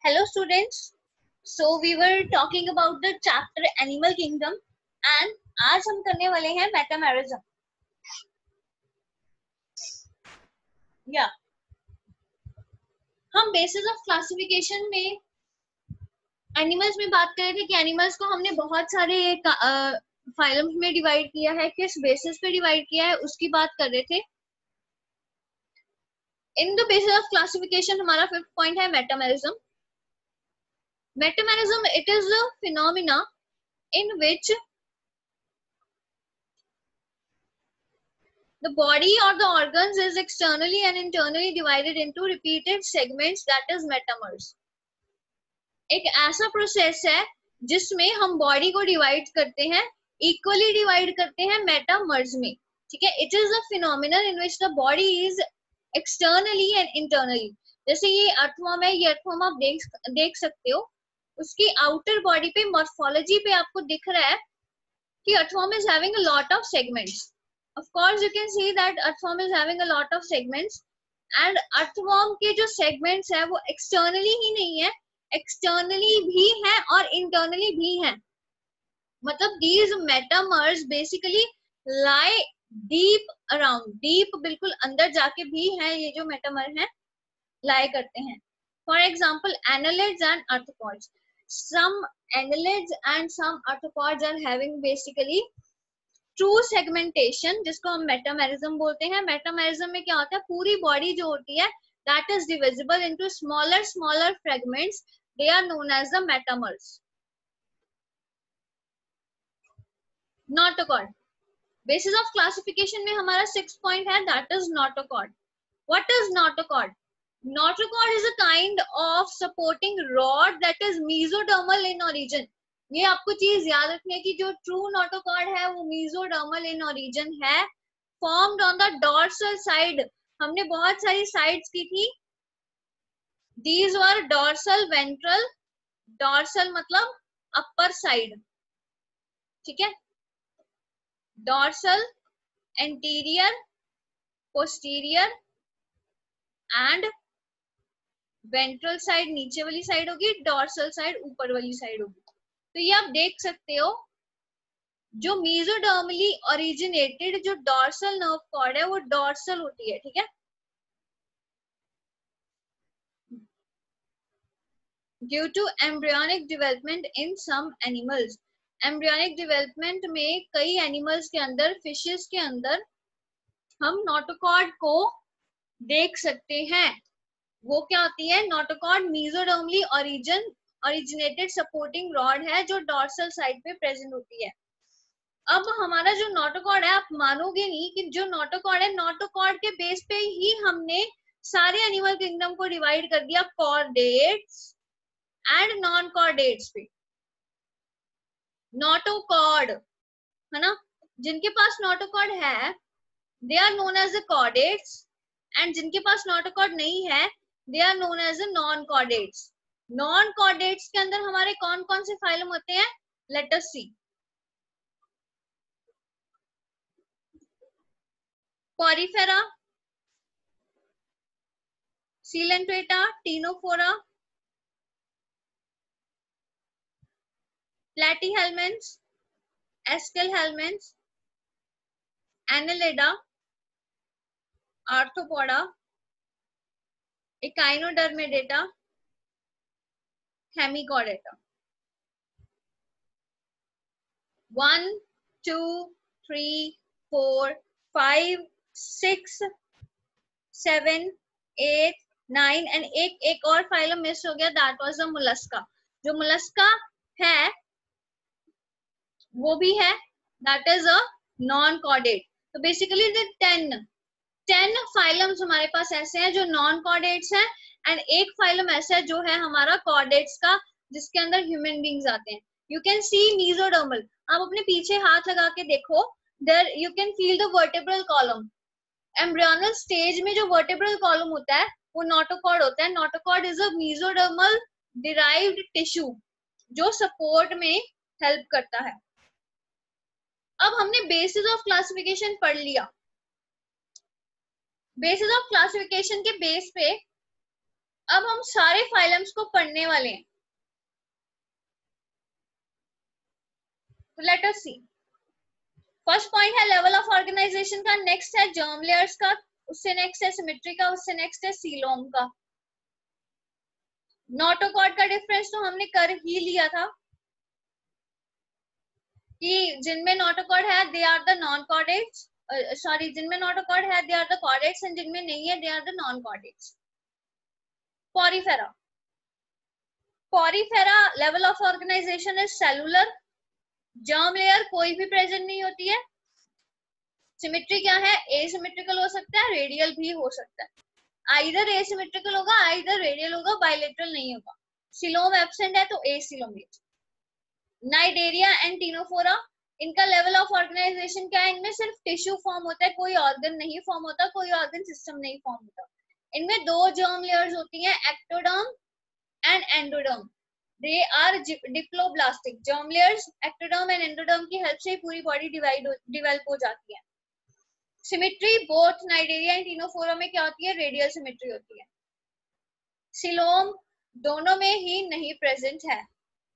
Hello students. So we were talking about the chapter Animal Kingdom and आज हम करने वाले हैं मेटामेरिज्म. हम बेसिस ऑफ क्लासिफिकेशन में एनिमल्स में बात कर रहे थे कि एनिमल्स को हमने बहुत सारे फाइलम्स में डिवाइड किया है, किस बेसिस पे डिवाइड किया है उसकी बात कर रहे थे. In the basis of classification हमारा 5th पॉइंट है metamerism. Metamerism, it is a phenomena in which the body or the organs is externally and internally divided into repeated segments, that is metamers. एक ऐसा process है जिसमें हम body को divide करते हैं, इक्वली डिवाइड करते हैं मेटामर्स में. ठीक है. It is a phenomenon in which the body is externally and internally. जैसे ये अर्थवॉर्म है, ये अर्थवॉर्म आप देख सकते हो. उसकी आउटर बॉडी पे मॉर्फोलॉजी पे आपको दिख रहा है कि earthworm is having a lot of segments. Of course you can see that earthworm is having a lot of segments and earthworm के जो segments है वो externally ही नहीं है, externally भी है और internally भी है. मतलब these metamers basically lie deep around, deep बिल्कुल अंदर जाके भी है ये जो metamer है lie करते हैं. For example, annelids and arthropods. Some annelids and some arthropods are having basically true segmentation, जिसको हम मेटामेरिज्म बोलते हैं. मेटामेरिज्म में क्या होता है, पूरी बॉडी जो होती है that is divisible into smaller fragments. They are known as the metamers. Notochord. Basis of classification में हमारा 6th point है, that is notochord. What is notochord? Notochord is a kind of supporting rod that is mesodermal in origin. ये आपको चीज याद रखनी है कि जो ट्रू नोटोकॉर्ड है वो mesodermal in origin है, formed on the dorsal side. हमने बहुत सारी साइड्स की थी. These were dorsal, ventral. dorsal मतलब अपर साइड. ठीक है. dorsal, anterior, posterior and ventral side नीचे वाली साइड होगी, डॉर्सल साइड ऊपर वाली साइड होगी. तो ये आप देख सकते हो जो मेसोडर्मली ओरिजिनेटेड जो डॉर्सल नर्व कॉर्ड है वो डॉर्सल होती है. ठीक है. Due to embryonic development in some animals. Embryonic development में कई एनिमल्स के अंदर, फिशेस के अंदर हम नोटोकॉर्ड को देख सकते हैं. वो क्या होती है, notochord mesodermally originated supporting rod है जो डॉर्सल साइड पे प्रेजेंट होती है. अब हमारा जो नोटोकॉर्ड है, आप मानोगे नहीं कि जो नोटोकॉर्ड है, नोटोकॉर्ड के बेस पे ही हमने सारे एनिमल किंगडम को डिवाइड कर दिया कॉर्डेट्स एंड नॉन कॉर्डेट्स पे. नोटोकॉर्ड है ना, जिनके पास नोटोकॉर्ड है they are known as the chordates and जिनके पास नोटोकॉर्ड नहीं है they are known as the non-chordates. Non-chordates के अंदर हमारे कौन कौन से फाइलम होते हैं, let us see. Porifera, Coelenterata, Ctenophora, Platyhelminths, Aschelhelminths, Annelida, Arthropoda, Echinodermata, Hemichordata. 1, 2, 3, 4, 5, 6, 7, 8, 9 and एक और फाइलम मिस हो गया, दैट वाज द मोलस्का. जो मोलस्का है वो भी है, that is a non chordate. तो बेसिकली द 10 फाइलम्स हमारे पास ऐसे हैं जो नॉन कॉर्डेट्स हैं एंड एक फाइलम ऐसा है जो है हमारा कॉर्डेट्स का, जिसके अंदर ह्यूमन बींग्स आते हैं. You can see mesodermal. आप अपने पीछे हाथ लगा के देखो, there you can feel the vertebral column. Embryonal stage में जो वर्टेब्रल कॉलम होता है वो नोटोकॉर्ड होता है. Notochord is a mesodermal derived tissue जो सपोर्ट में हेल्प करता है. अब हमने बेसिस ऑफ क्लासिफिकेशन पढ़ लिया. बेसिस ऑफ क्लासिफिकेशन के बेस पे अब हम सारे फाइलम्स को पढ़ने वाले हैं, तो let us see. First point है लेवल ऑफ ऑर्गेनाइजेशन का, नेक्स्ट है जर्म लेयर्स का, उससे नेक्स्ट है सिमेट्री का, उससे नेक्स्ट है सीलोम का। नोटोकॉर्ड का डिफरेंस तो हमने कर ही लिया था कि जिनमें नोटोकॉर्ड है they are the non chordates, sorry जिनमें नोटोकॉर्ड है they are the chordates and जिनमें नहीं है they are the non chordates. Porifera, Porifera level of organisation is cellular, germ layer कोई भी प्रेजेंट नहीं होती है। सिमेट्री क्या है, एसिमेट्रिकल हो सकता है, रेडियल भी हो सकता है, आइदर एसिमेट्रिकल होगा आइदर रेडियल होगा, बाइलेटरल नहीं होगा। सिलोम एब्सेंट है तो एसिलोमेट। नाइडेरिया एंड टिनोफोरा, इनका लेवल ऑफ ऑर्गेनाइजेशन क्या है, इनमें सिर्फ टिश्यू फॉर्म होता है, कोई ऑर्गन नहीं फॉर्म होता, कोई ऑर्गन सिस्टम नहीं फॉर्म होता। इनमें दो जर्म लेयर्स होती हैं, ectoderm and endoderm. They are diploblastic. Germ layers ectoderm and endoderm की हेल्प से पूरी बॉडी डिवेलप हो जाती है। Symmetry both Cnidaria and Ctenophora में क्या होती है, रेडियल सिमेट्री होती है। सिलोम दोनों में ही नहीं प्रेजेंट है।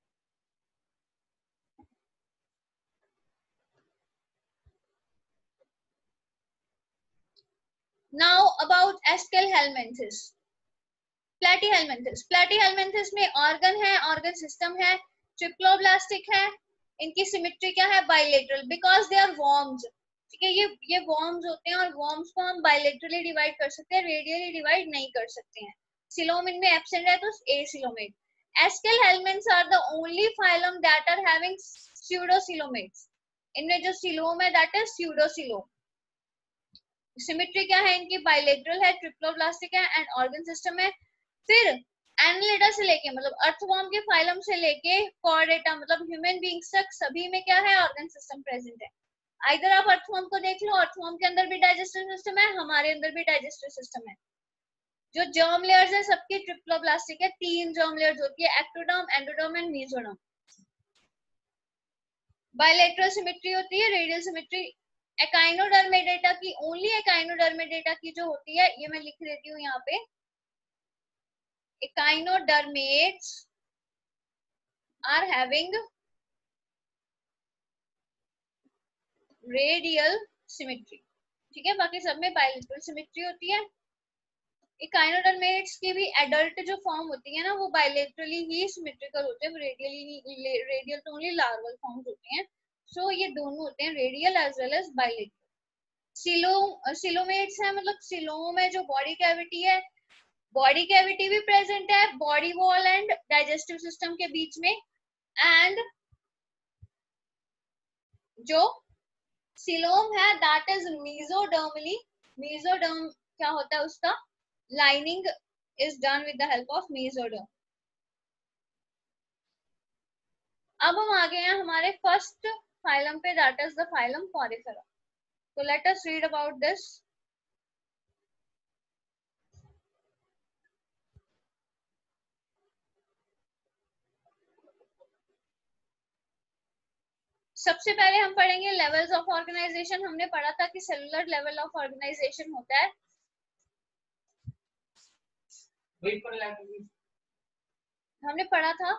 Now about Aschelhelminthes, Platyhelminthes। Platyhelminthes में ऑर्गन है, ऑर्गन सिस्टम है, ट्रिप्लोब्लास्टिक है। इनकी सिमेट्री क्या है, bilateral, because they are worms. ठीक है, ये वॉर्म्स होते हैं और वॉर्म्स को हम बाइलेटरली डिवाइड कर सकते हैं, रेडियली डिवाइड नहीं कर सकते हैं। सिलोम इनमें एब्सेंट है तो acoelomate. Aschelhelminths are the only phylum that are having pseudosilomates। इनमें जो सिलोम है दैट इज pseudosylom। सिमेट्री क्या है इनकी, बाइलेटरल है, ट्रिप्लोब्लास्टिक है एंड ऑर्गन सिस्टम है। फिर एनालिडा से लेके मतलब अर्थवॉर्म के फाइलम से लेके कॉर्डेटा मतलब ह्यूमन बीइंग्स तक सभी में क्या है, ऑर्गन सिस्टम प्रेजेंट है। आइदर आप अर्थवॉर्म को देख लो, अर्थवॉर्म के अंदर भी डाइजेस्टिव सिस्टम है, हमारे अंदर भी डाइजेस्टिव सिस्टम है। जो जर्म लेयर्स है सबकी ट्रिप्लोब्लास्टिक है, 3 जर्म लेयर्स होती है, ectoderm, endoderm and mesoderm. Bilateral symmetry होती है, रेडियल सिमेट्री। एकाइनोडर्मेडेटा की, ओनली एकाइनोडर्मेडेटा की जो होती है, ये मैं लिख देती हूँ यहाँ पे, echinoderms are having radial symmetry. ठीक है, बाकी सब में बाइलेटरल सिमेट्री होती है। एकाइनोडर्मेट्स की भी एडल्ट जो फॉर्म होती है ना, वो बाइलेटरली ही सिमेट्रिकल होते हैं, रेडियली, रेडियल तो ओनली लार्वल फॉर्म्स होते हैं। सो ये दोनों होते हैं, radial as well as bilateral. Coelomates है मतलब सिलोम है जो बॉडी कैविटी है, बॉडी कैविटी भी प्रेजेंट है body wall and digestive system के बीच में। एंड जो सिलोम है दैट इज मेसोडर्मली, मेसोडर्म क्या होता है उसका, lining is done with the help of mesoderm. अब हम आ गए हैं हमारे फर्स्ट फाइलम पे, that is the phylum porifera. तो let us read about this. सबसे पहले हम पढ़ेंगे लेवल्स ऑफ ऑर्गेनाइजेशन। हमने पढ़ा था कि सेलुलर लेवल ऑफ ऑर्गेनाइजेशन होता है, हमने पढ़ा था।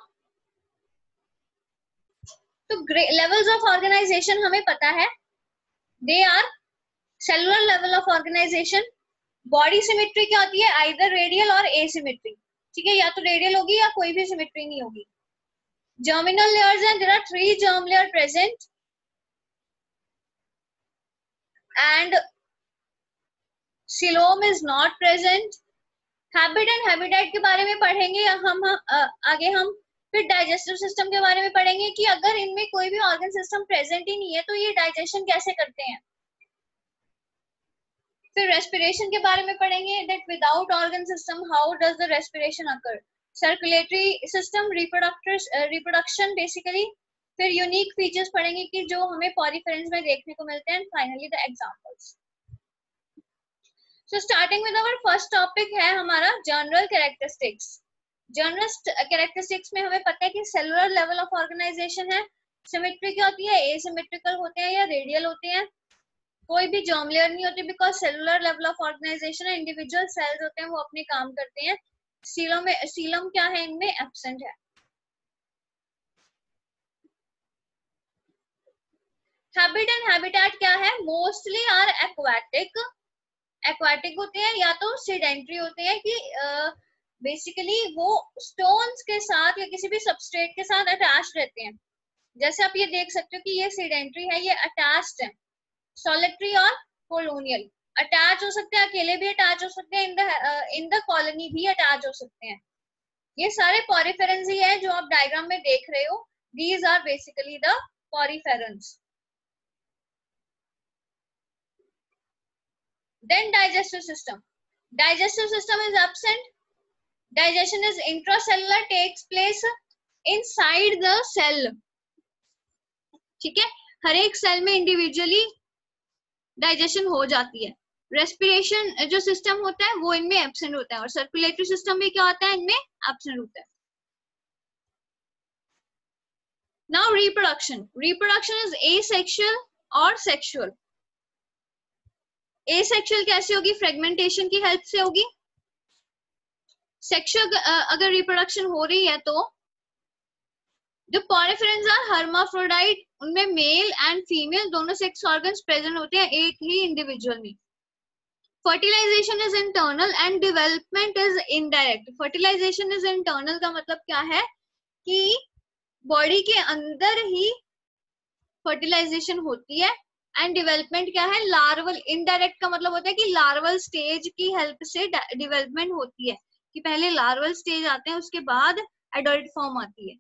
तो लेवल्स ऑफ ऑर्गेनाइजेशन हमें पता है, they are cellular level of organization. Body symmetry क्या होती है, आइदर रेडियल और एसिमेट्री। ठीक है, या तो रेडियल होगी या कोई भी सिमेट्री नहीं होगी। जर्मिनल लेयर्स हैं, there are 3 germ layer present and coelom is not present. Habit and habitat के बारे में पढ़ेंगे हम आगे। हम फिर डाइजेस्टिव सिस्टम के बारे में पढ़ेंगे कि अगर इनमें कोई भी ऑर्गन सिस्टम प्रेजेंट ही नहीं है तो ये डाइजेशन कैसे करते हैं। फिर रेस्पिरेशन के बारे में पढ़ेंगे, that without organ system how does the respiration occur. Circulatory system, reproduction basically. फिर यूनिक फीचर्स पढ़ेंगे कि जो हमें पॉरीफेरेंस में देखने को मिलते हैं। Finally the examples. So starting with our first topic है हमारा जनरल कैरेक्टरिस्टिक्स। जनरल कैरेक्टरिस्टिक्स में हमें पता है कि सेलुलर लेवल ऑफ ऑर्गेनाइजेशन है, सिमेट्री क्या होती है, एसिमेट्रिकल होते हैं या रेडियल होते हैं, कोई भी जर्म लेयर नहीं होती because cellular level of organization है, इंडिविजुअल सेल्स होते हैं वो अपने काम करते हैं। सीलम क्या है, इनमें एब्सेंट है। हैबिट एंड हैबिटेट क्या है, मोस्टली आर एक्वाटिक, एक्वाटिक होते हैं या तो सेडेंट्री होते हैं कि बेसिकली वो स्टोन्स के साथ या किसी भी सबस्ट्रेट के साथ अटैच रहते हैं। जैसे आप ये देख सकते हो कि ये सेडेंट्री है, ये अटैच्ड है, सॉलिटरी और कॉलोनियल। अटैच हो सकते हैं, अकेले भी अटैच हो सकते हैं, इन द कॉलोनी भी अटैच हो सकते हैं। ये सारे पॉरीफेरंस ही है जो आप डायग्राम में देख रहे हो, these are basically the poriferans. Then digestive system. Digestive system is absent. Digestion is intracellular, takes place inside the cell. ठीक है, हर एक सेल में इंडिविजुअली डाइजेशन हो जाती है। रेस्पिरेशन जो सिस्टम होता है वो इनमें एब्सेंट होता है, और सर्कुलेटरी सिस्टम भी क्या होता है, इनमें एब्सेंट होता है। Now reproduction, reproduction is asexual और सेक्सुअल। एसेक्सुअल कैसे होगी, फ्रेगमेंटेशन की हेल्प से होगी। सेक्सुअल अगर रिप्रोडक्शन हो रही है तो जो पॉरीफेरेंस आर हर्माफ्रोडाइट, उनमें मेल एंड फीमेल दोनों सेक्स ऑर्गन्स प्रेजेंट होते हैं एक ही इंडिविजुअल में। Fertilization is internal and development is indirect. Fertilization is internal का मतलब क्या है कि बॉडी के अंदर ही फर्टिलाइजेशन होती है, एंड डेवलपमेंट क्या है, लार्वल। इनडायरेक्ट का मतलब होता है कि लार्वल स्टेज की हेल्प से डेवलपमेंट होती है, कि पहले लार्वल स्टेज आते हैं उसके बाद एडल्ट फॉर्म आती है।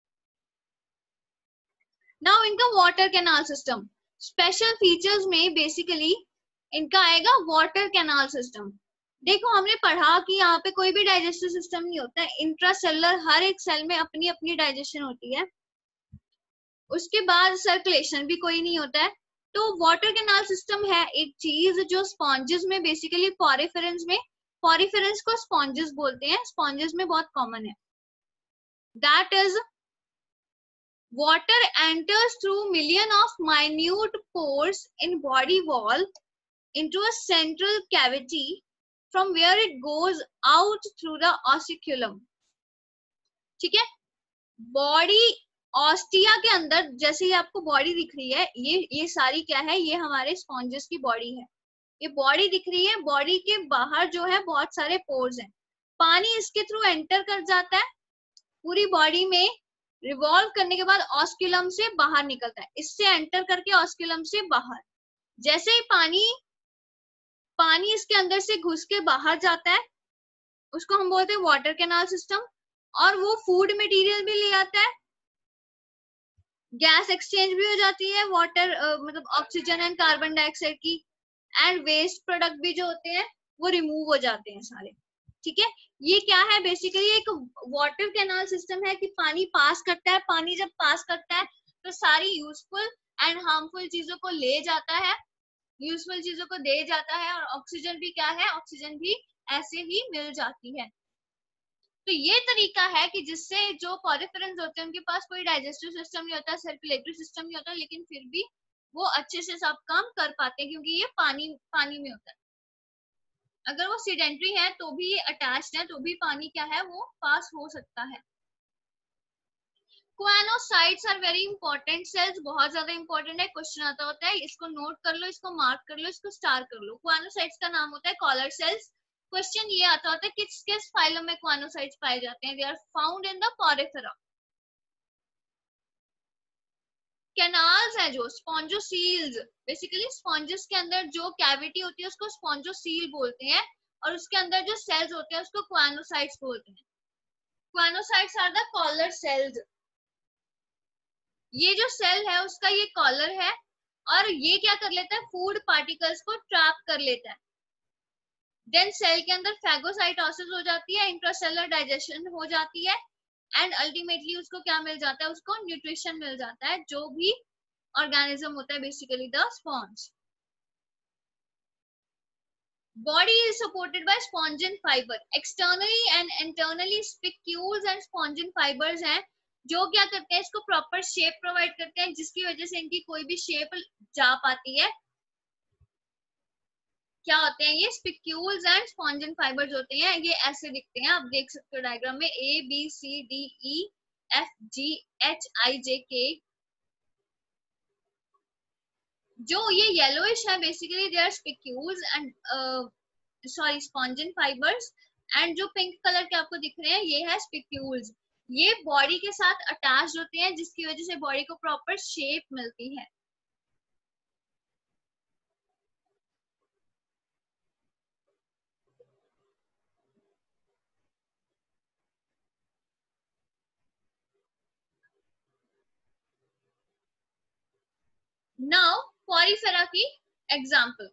नाउ इनका water canal system, special features में बेसिकली इनका आएगा वाटर कैनाल सिस्टम। देखो हमने पढ़ा कि यहाँ पे कोई भी डाइजेस्टिव सिस्टम नहीं होता है, इंट्रासेलुलर हर एक सेल में अपनी अपनी डाइजेशन होती है, उसके बाद सर्कुलेशन भी कोई नहीं होता है। तो वाटर कैनाल सिस्टम है एक चीज जो स्पॉन्जेस में बेसिकली पॉरीफेरेंस में, पॉरीफेरेंस को स्पॉन्जेस बोलते हैं, स्पॉन्जेस में बहुत कॉमन है। That is water enters through million of minute pores in body wall into a central cavity from where it goes out through the osticulum. ठीक है, बॉडी ऑस्टिया के अंदर, जैसे ही आपको बॉडी दिख रही है, ये सारी क्या है, ये हमारे स्पॉन्जेस की बॉडी है। ये बॉडी दिख रही है, बॉडी के बाहर जो है बहुत सारे पोर्स हैं, पानी इसके थ्रू एंटर कर जाता है पूरी बॉडी में, रिवॉल्व करने के बाद ऑस्क्यूलम से बाहर निकलता है, इससे एंटर करके ऑस्क्यूलम से बाहर। जैसे ही पानी इसके अंदर से घुस के बाहर जाता है उसको हम बोलते हैं वाटर कैनाल सिस्टम, और वो फूड मटेरियल भी ले आता है, गैस एक्सचेंज भी हो जाती है, वाटर मतलब ऑक्सीजन एंड कार्बन डाइऑक्साइड की, एंड वेस्ट प्रोडक्ट भी जो होते हैं वो रिमूव हो जाते हैं सारे। ठीक है, ये क्या है, बेसिकली एक वाटर कैनाल सिस्टम है कि पानी पास करता है, पानी जब पास करता है तो सारी यूजफुल एंड हार्मफुल चीजों को ले जाता है, यूजफुल चीजों को दे जाता है, और ऑक्सीजन भी क्या है, ऑक्सीजन भी ऐसे ही मिल जाती है। तो ये तरीका है कि जिससे जो पॉरीफेरेंस होते हैं उनके पास कोई डाइजेस्टिव सिस्टम नहीं होता, सर्कुलेटरी सिस्टम नहीं होता, लेकिन फिर भी वो अच्छे से सब काम कर पाते हैं क्योंकि ये पानी में होता है। अगर वो सीडेंट्री है तो भी ये अटैच्ड है, तो भी पानी क्या है, वो पास हो सकता है। Choanocytes are very important cells, बहुत ज्यादा इंपॉर्टेंट है, क्वेश्चन आता होता है, इसको नोट कर लो, इसको मार्क कर लो, इसको स्टार कर लो। क्वानोसाइट्स का नाम होता है कॉलर सेल्स। क्वेश्चन ये आता होता है किस किस फाइलम में क्वानोसाइट्स पाए जाते हैं, they are found in the porifera. Canals है जो स्पॉन्जोसील्स, बेसिकली स्पॉन्जेस के अंदर जो कैविटी होती है उसको स्पॉन्जोसील बोलते हैं, और उसके अंदर जो सेल्स होते हैं उसको क्वानोसाइट्स बोलते हैं। Choanocytes are the collar cells. ये जो सेल है उसका ये कॉलर है, और ये क्या कर लेता है, फूड पार्टिकल्स को ट्रैप कर लेता है। देन सेल के अंदर फैगोसाइटोसिस हो जाती है, इंट्रासेलुलर डाइजेशन हो जाती है, एंड अल्टीमेटली उसको क्या मिल जाता है, उसको न्यूट्रिशन मिल जाता है, जो भी ऑर्गेनिज्म होता है basically the sponge. Body is supported by spongin fiber. Externally and internally spicules and spongin fibers हैं जो क्या करते हैं, इसको प्रॉपर शेप प्रोवाइड करते हैं, जिसकी वजह से इनकी कोई भी शेप जा पाती है, क्या होते हैं ये स्पिक्यूल्स एंड स्पॉन्जन फाइबर्स होते हैं। ये ऐसे दिखते हैं, आप देख सकते हो डायग्राम में, ABCDEFGHIJK। जो ये येलोइश है basically they are spicules and sorry spongin fibres, and जो पिंक कलर के आपको दिख रहे हैं ये है स्पिक्यूल्स। ये बॉडी के साथ अटैच होते हैं जिसकी वजह से बॉडी को प्रॉपर शेप मिलती है। नाउ पॉरीफेरा की example,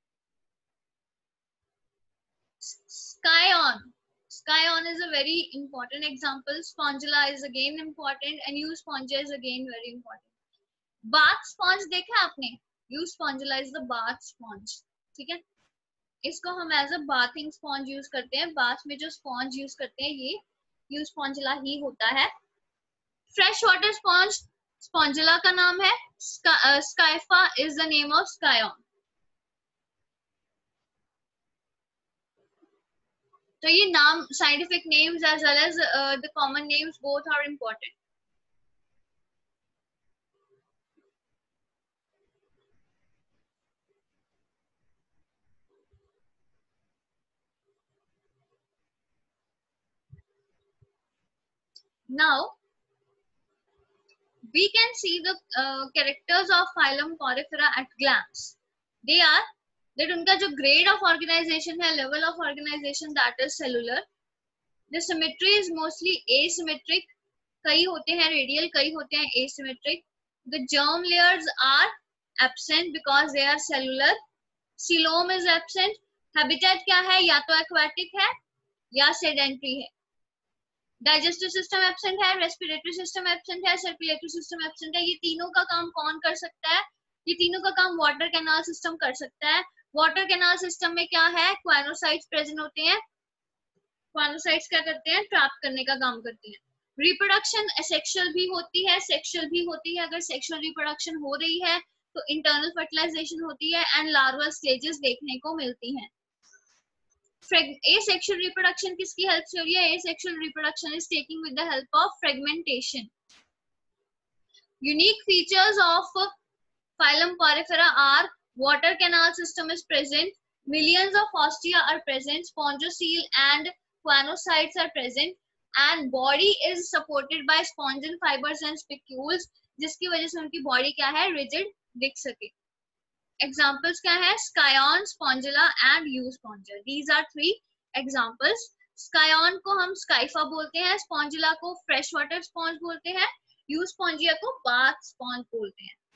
Skyon. Skyon is a very important example. Spongilla is again important, and Euspongia is again very important. Bath sponge देखा आपने? Euspongilla is the bath sponge. ठीक है, इसको हम as a bathing sponge use करते हैं। Bath में जो स्पॉन्ज यूज करते हैं ये यूस्पॉन्जिला ही होता है। फ्रेश वाटर स्पॉन्ज स्पॉन्जिला का नाम है। Scypha is the name of Sycon. तो ये नाम, scientific names as well as the common names both are important. Now we can see the characters of phylum Porifera at glance. They are that उनका जो grade of organization है, level of organization, that is cellular. The symmetry is mostly asymmetric. कई होते हैं radial, कई होते हैं asymmetric. The germ layers are absent because they are cellular. Coelom is absent. Habitat क्या है? या तो aquatic है या sedentary है। डाइजेस्टिव सिस्टम एब्सेंट है, रेस्पिरेटरी सिस्टम एब्सेंट है, सर्कुलेटरी सिस्टम एब्सेंट है। ये तीनों का काम कौन कर सकता है? ये तीनों का काम वाटर कैनाल सिस्टम कर सकता है। वाटर कैनाल सिस्टम में क्या है? क्वानोसाइट्स प्रेजेंट होते हैं। क्वानोसाइट्स क्या करते हैं? ट्रैप करने का काम करते हैं। रिप्रोडक्शन एसेक्सुअल भी होती है, सेक्सुअल भी होती है। अगर सेक्सुअल रिप्रोडक्शन हो रही है तो इंटरनल फर्टिलाइजेशन होती है एंड लार्वल स्टेजेस देखने को मिलती हैं। Asexual reproduction किसकी हेल्प से हो रही है? Asexual reproduction is taking with the help of fragmentation. Unique features of phylum Porifera are water canal system is present, millions of ostia are present, spongocoel and quanocytes are present, and body is supported by spongin fibers and spicules, जिसकी वजह से उनकी body क्या है? Rigid दिख सके। Examples क्या है? Sycon, Spongilla and Euspongia. These are 3 examples. Sycon को हम स्काइफा बोलते हैं, स्पॉन्जिला को फ्रेश वाटर स्पॉन्ज बोलते हैं, यूस्पॉन्जिया को बाथ स्पॉन्ज बोलते हैं।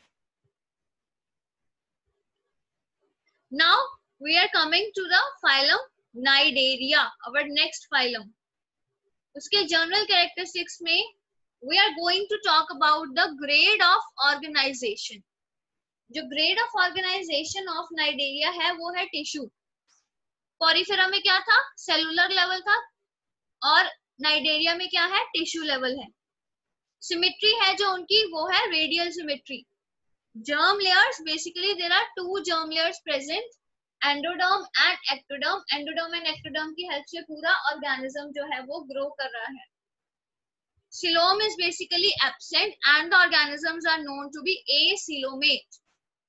Now we are coming to the phylum Cnidaria, our next phylum. उसके जनरल कैरेक्टरिस्टिक्स में we are going to talk about the grade of organization. जो grade of organization of Cnidaria है वो है tissue. Porifera में क्या था? सेलुलर लेवल था, और नाइडेरिया में क्या है? टिश्यू लेवल है। सिमेट्री है जो उनकी वो है radial symmetry. Germ layers, basically there are 2 germ layers present, endoderm and ectoderm. Endoderm and ectoderm की हेल्प से पूरा ऑर्गेनिज्म जो है वो ग्रो कर रहा है। Coelom is basically absent and the organisms are known to be acoelomate.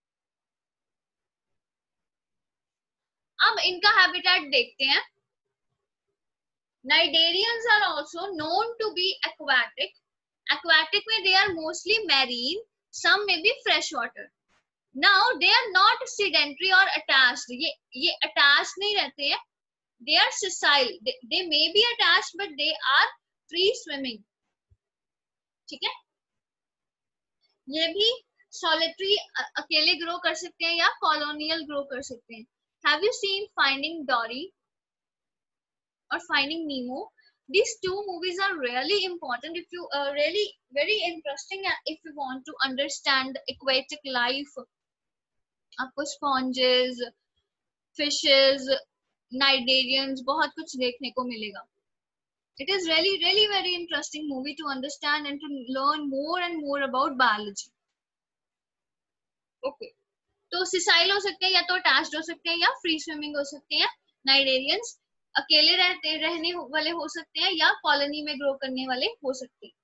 अब इनका हैबिटेट देखते हैं। Cnidarians are also known to be aquatic. Aquatic में they are mostly marine, some में be fresh water. Now they are not sedentary और attached. ये attach नहीं रहते हैं, they are sessile. They may be attached but they are free swimming. ठीक है, ये भी सॉलिटरी अकेले ग्रो कर सकते हैं या कॉलोनियल ग्रो कर सकते हैं। Have you seen Finding Dory or Finding Nemo? These 2 movies are really important if you really very interesting if you want to understand aquatic life. आपको sponges, fishes, cnidarians बहुत कुछ देखने को मिलेगा। It is really very interesting movie to understand and to learn more and more about biology. Okay. तो sessile हो सकते हैं, या तो अटैच्ड हो सकते हैं, या फ्री स्विमिंग हो सकते हैं। नाइडेरियंस अकेले रहने वाले हो सकते हैं, या कॉलोनी में ग्रो करने वाले हो सकते हैं।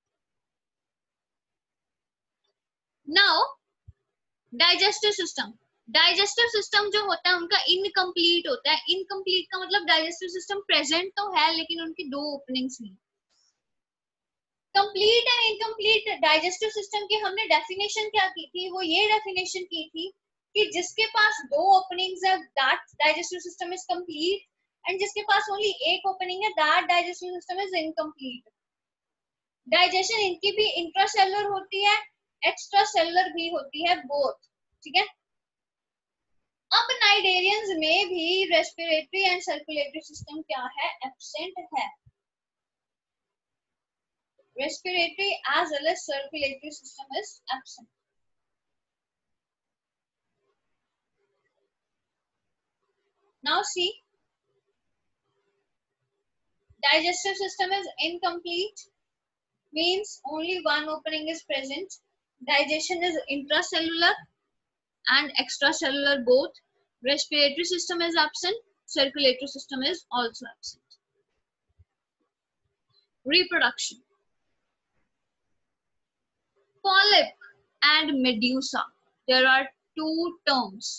Now digestive system. Digestive system जो होता है उनका इनकम्प्लीट होता है। इनकम्प्लीट का मतलब डाइजेस्टिव सिस्टम प्रेजेंट तो है लेकिन उनकी 2 ओपनिंग्स नहीं। Complete and incomplete digestive system की हमने डेफिनेशन क्या की थी, वो ये डेफिनेशन की थी कि जिसके पास 2 ओपनिंग्स है that digestive system is complete, and जिसके पास ओनली 1 ओपनिंग है that digestive system is incomplete. Digestion इनकी भी इंट्रासेलुलर होती है, एक्स्ट्रा सेलुलर भी होती है, बोथ। ठीक है। अब नाइडेरियंस में भी रेस्पिरेटरी एंड सर्कुलेटरी सिस्टम क्या है, एब्सेंट है। Respiratory as well as circulatory system is absent. Now see, digestive system is incomplete, means only one opening is present. Digestion is intracellular and extracellular both. Respiratory system is absent, circulatory system is also absent. Reproduction. Polyp and medusa. There are 2 terms.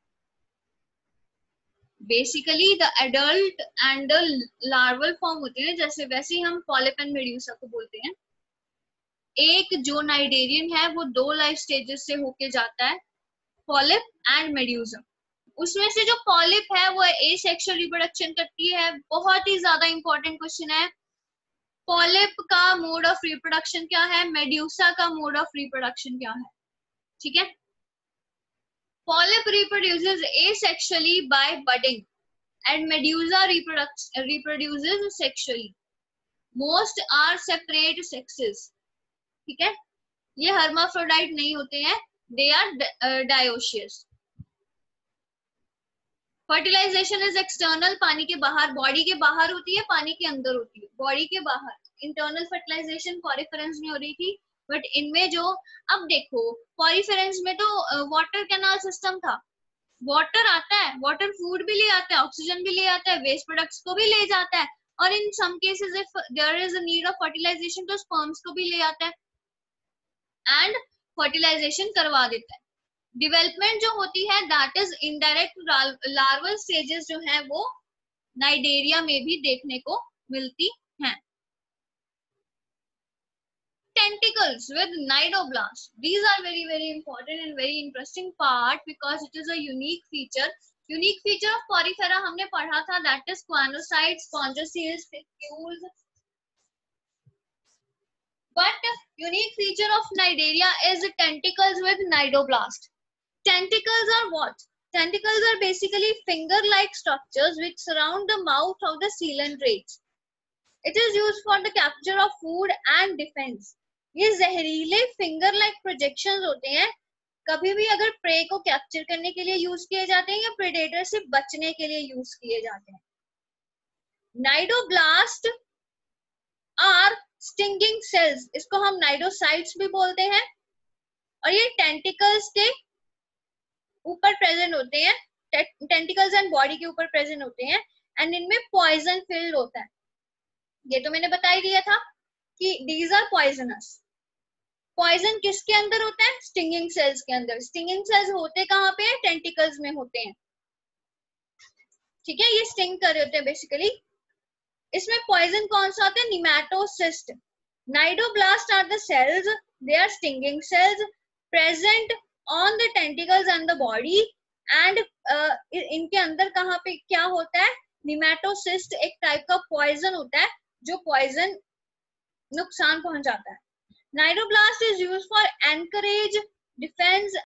Basically the adult and the larval form होते हैं, जैसे वैसे ही हम polyp and medusa को बोलते हैं। एक जो नाइडेरियन है वो 2 लाइफ स्टेजेस से होके जाता है, पॉलिप एंड मेड्यूसा। उसमें से जो पॉलिप है वो एसेक्सुअल रिप्रोडक्शन करती है। बहुत ही ज्यादा इंपॉर्टेंट क्वेश्चन है। पॉलिप का मोड ऑफ रिप्रोडक्शन क्या है, मेड्यूसा का मोड ऑफ रिप्रोडक्शन क्या है। ठीक है। Polyp reproduces asexually by budding and medusa reproduces sexually. Most are separate sexes. ठीक है। ये hermaphrodite नहीं होते हैं, they are dioecious. Fertilization is external, पानी के बाहर, बॉडी के बाहर होती है, पानी के अंदर होती है। बॉडी के बाहर इंटरनल फर्टिलाइजेशन पॉरीफेरेंस में हो रही थी, बट इनमें जो, अब देखो पॉरीफेरेंस में तो वाटर कैनाल सिस्टम था। वाटर आता है, वाटर फूड भी ले आता है, ऑक्सीजन भी ले आता है, वेस्ट प्रोडक्ट्स को भी ले जाता है, और in some cases if there is a need of fertilization तो स्पर्म्स को भी ले आता है एंड फर्टिलाइजेशन करवा देता है। डेवलपमेंट जो होती है that is indirect larval stages जो है वो नाइडेरिया में भी देखने को मिलती हैं। Tentacles with nidoblast. These are very important and very interesting part because it is a unique feature. Unique feature of porifera हमने पढ़ा था, that is choanocytes, spongiocele, spicules. But unique feature of nidaria is tentacles with nidoblast. Tentacles are what? Tentacles are basically finger-like structures which surround the mouth of the coelentrates. It is used for the capture of food and defense. ये जहरीले finger like projections होते हैं, कभी भी अगर pray को capture करने के लिए यूज किए जाते हैं या प्रेडेटर से बचने के लिए यूज किए जाते हैं। नाइडोब्लास्ट आर स्टिंगिंग सेल्स, इसको हम नाइडोसाइट्स भी बोलते हैं, और ये टेंटिकल्स के ऊपर प्रेजेंट होते हैं, टेंटिकल्स एंड बॉडी के ऊपर प्रेजेंट होते हैं, एंड इनमें पॉइजन फिल्ड होता है। ये तो मैंने बता ही दिया था कि दीज आर पॉइजनस। पॉइजन किसके अंदर होता है, स्टिंगिंग सेल्स के अंदर। स्टिंगिंग सेल्स होते कहाँ पे है, टेंटिकल्स में होते हैं। ठीक है, ये स्टिंग कर रहे होते हैं बेसिकली। इसमें पॉइजन कौन सा होता है, nematocyst. Cnidoblast are the cells, they are stinging cells present on the tentacles and the body, and इनके अंदर कहाँ पे क्या होता है, निमेटोसिस्ट एक टाइप का पॉइजन होता है जो पॉइजन नुकसान पहुंचाता है। Nidoblast is used for anchorage, defense